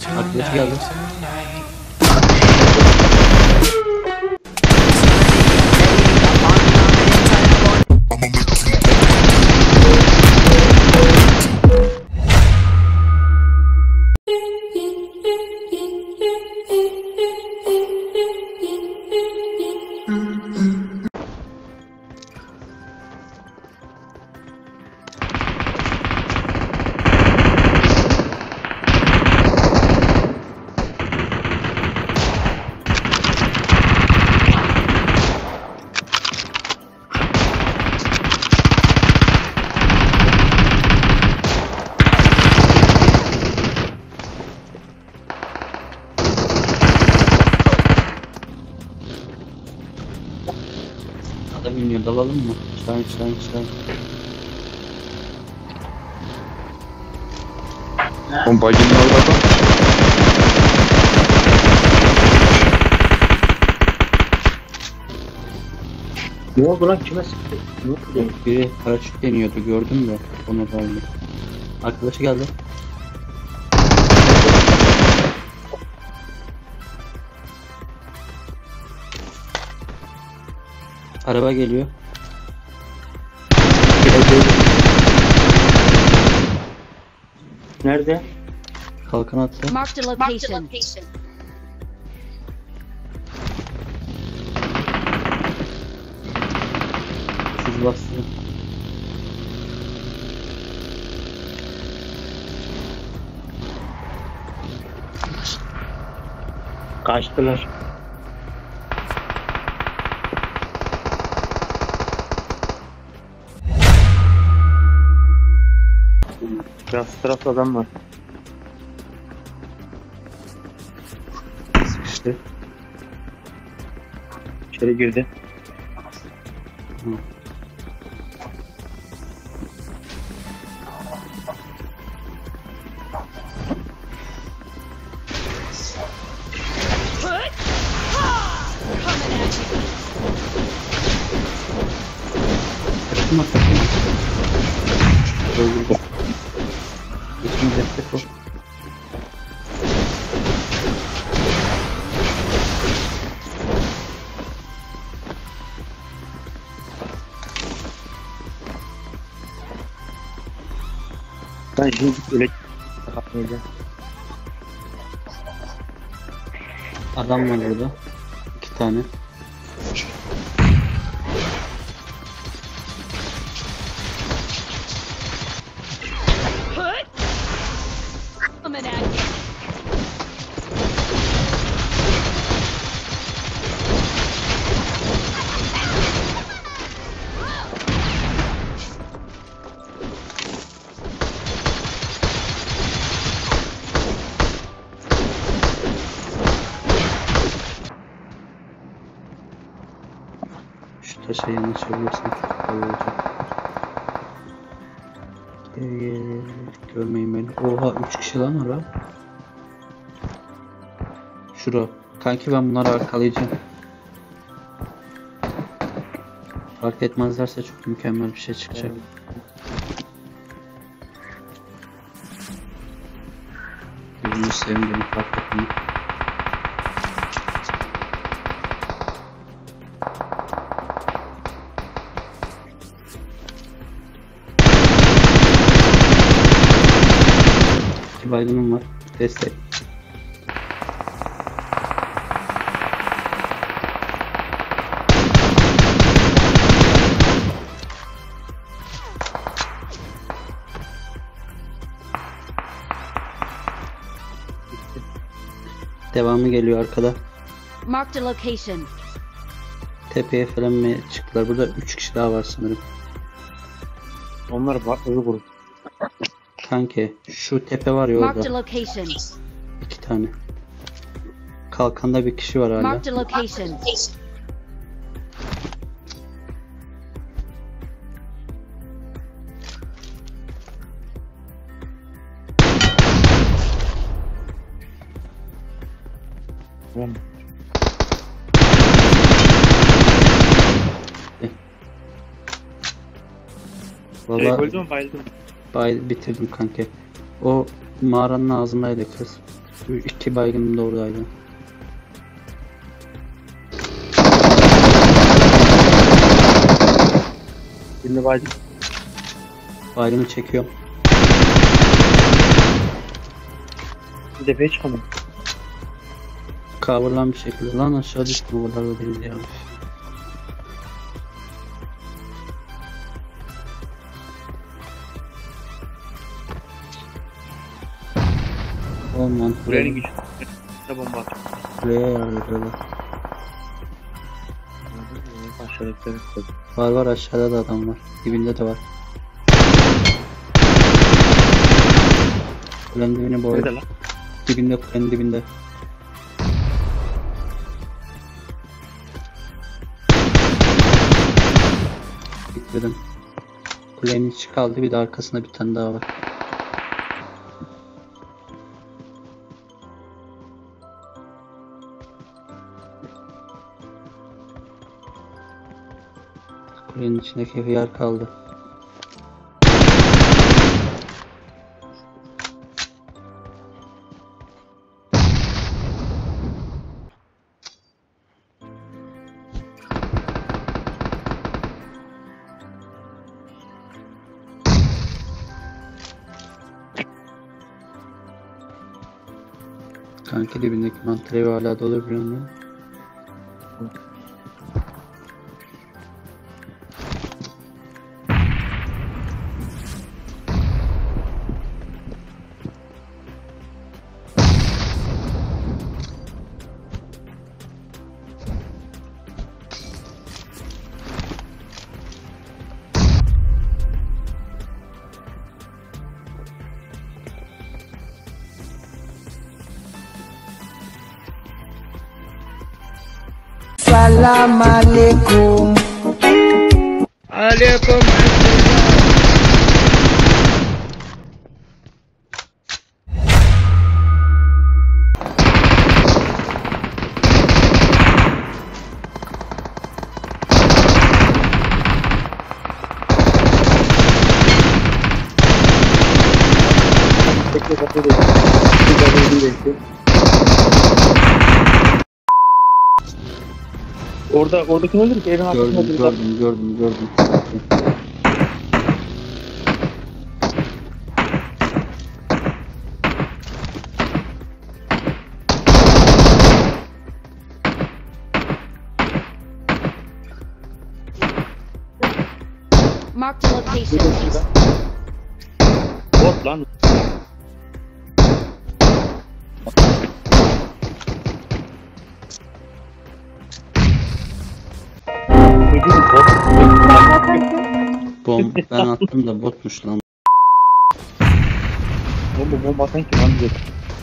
Arkadaşı geldi. Adam iniyor, dalalım mı? Çıkar. Bombacının orada da. Ne oldu lan, kime sıktı? Ne oldu? Biri paraşüt deniyordu, gördüm de ona da oldu. Arkadaşı geldi. Araba geliyor. Nerede? Kalkan attı. Marked a location. Siz bastı. Kaçtılar. Biraz tarafta adam var. Sıkıştı. İçeri girdi. Hı. Takılma. Öldürdüm. İçin destek ol. Ben şimdi öyle kapatmayacağım. Adam var burada. 2 tane. Şu taşa yanaşabilirsin. Böyle olacak. Görmeyin beni. Oha 3 kişi lan ara. Şura. Kanki ben bunları arkalayacağım. Fark etmezlerse çok mükemmel bir şey çıkacak. Gözünü seveyim beni fark etmeyin. İki baygınım var. Destek. Devamı geliyor arkada. Marked a location. Tepeye falan mı çıktılar? Burada 3 kişi daha var sanırım. Onlar baklı grup. Kanki şu tepe var ya Marked a orada. location. 2 tane. Kalkanda bir kişi var hala. Marked a location. Tamam. Valla Öldü mü, bayıldı mı? bitirdim kanki. O mağaranın ağzındaydı kız. İki baygınım da oradaydı. Birini baydım. Baygını çekiyorum. Bir tepeye çıkalım. Coverlan bir şekilde. Lan aşağı düştüm o kadar da değil ya. Oğlum lan Buranın gücü. Ne bomba atıyor. buraya yarıyorlar. Aşağıdakileri tuttu. Var aşağıda da adam var. Dibinde de var. Kulenin dibine boy. Nerede lan? Dibinde kulenin dibinde. Bitirdim. Kulenin içi kaldı, bir de arkasında bir tane daha var. Kulenin içindeki yer kaldı. Kanka dibindeki mantar evi hala dolu biliyor musun? Salam alaikum. Alaikum Bekle kapıyı da. Bir tane bekle. Oradaki nedir ki? Evin arkasında Gördüm. Marked a location. Bot lan. Ben attım da botmuş lan. Bomba atan kim lan bize?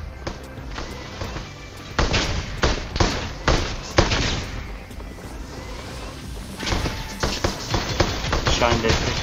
Şahin destek.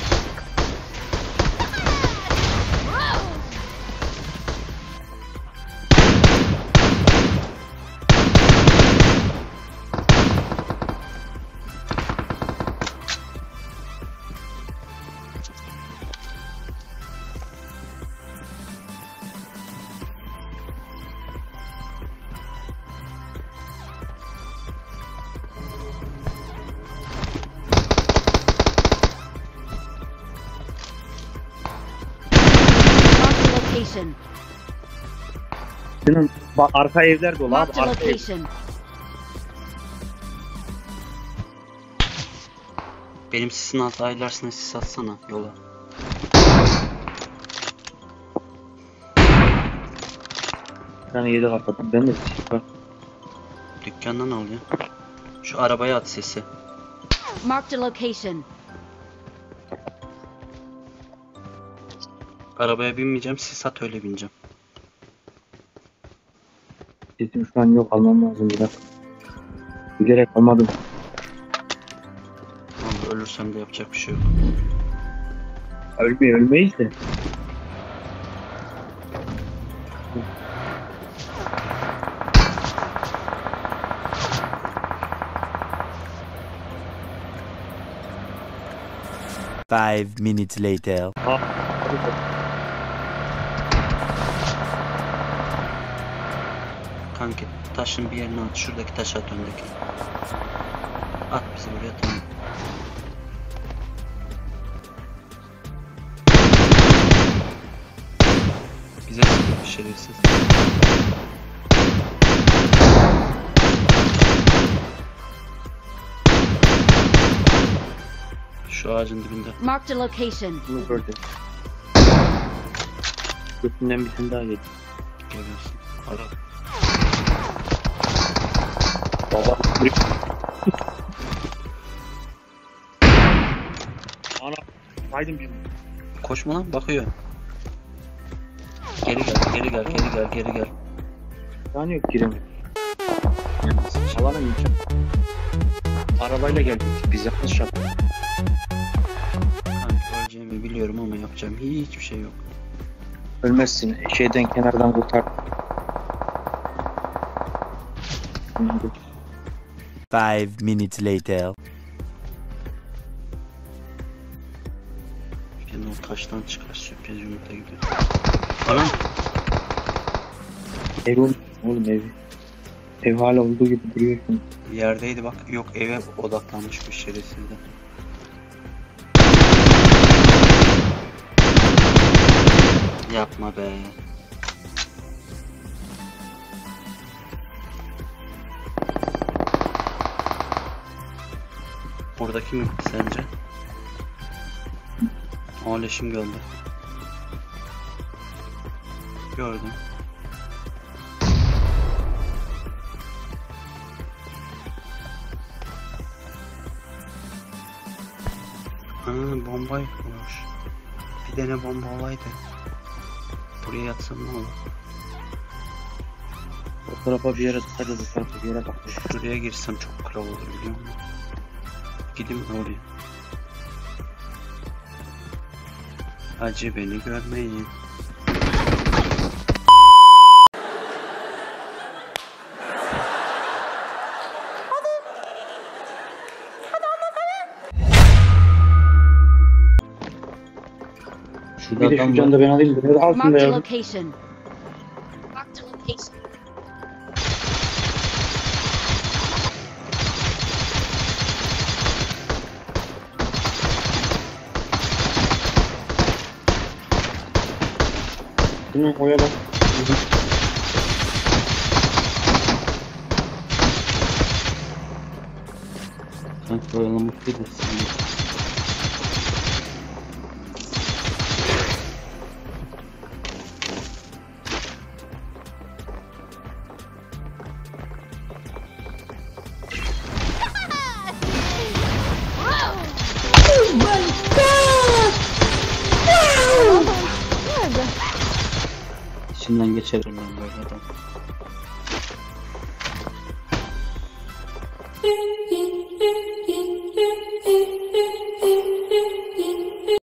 Marked a location. Senin arka evler dolu abi. Marked a Arka ev. location. Benim sisin altı aylarsına sis atsana yola. Bir tane yedi kapattım. Ben de var. Dükkandan al ya. Şu arabaya at sesi. Marked a location. Arabaya binmeyeceğim, sis at öyle bineceğim. Sesim şu an yok. Almam lazım bir dakika. Bilerek almadım. Vallahi ölürsem de yapacak bir şey yok. Ölmeyiz de. Five minutes later. Kanki taşın bir yerine at. Şuradaki taşı at, öndeki. At bizi buraya, tamam. Bize bir şerefsiz. Şu ağacın dibinde. Marked a location. Bunu gördüm. Üstünden bir tane daha yedi. Görüyorsun. Ara. Baba. Ana. Haydim bir. Koşma lan, bakıyor. Geri gel, geri gel, geri gel, geri gel. Yani yok giremedim. Alana gideceğim. Arabayla geldik. Biz yanlış yaptık. Kanki öleceğimi biliyorum ama yapacağım hiçbir şey yok. Ölmezsin. Şeyden kenardan kurtar. 5 minutes later. Gene o taştan çıkar, sürpriz yumurta gibi. Anam! Ev oğlum evi. Ev hala olduğu gibi duruyor şimdi. Yerdeydi bak, yok eve odaklanmış bir şerefsizde. Yapma be. Buradaki mi sence? Aleşim geldi. Gördüm. Ha, bomba yıkmış. Bir tane bomba olaydı. Buraya yatsam ne olur? O tarafa bir yere tıkacağız. O tarafa bir yere bak. Şuraya girsem çok kral olur biliyor musun? Gideyim oraya. Acı beni görmeyin. Şurada Bir de adam şu var. canı da ben alayım. Biraz altında Marked a ya. location. Marked a location. Bunu oya bak. Sanki oyalamak değil de sinir. İçinden geçerim ben böyle adam.